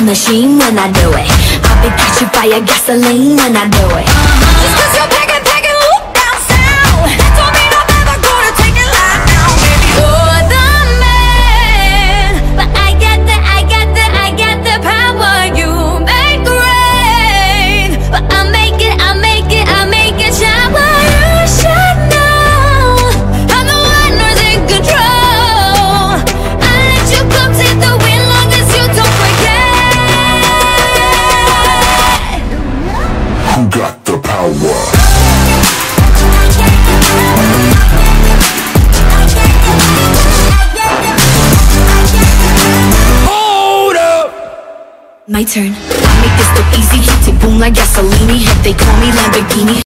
machine when I do it. I'll be catching fire, gasoline when I do it. Just 'cause you're packing, loop down sound don't mean I'm ever gonna take it live now. Baby, you're the man, but I got the power. You make rain, but I make it shower. You should know I'm the one who's in control. I let you come take the wind long as you don't forget. Who got the power? My turn. I make this look easy. Tick boom like gasoline. They call me Lamborghini.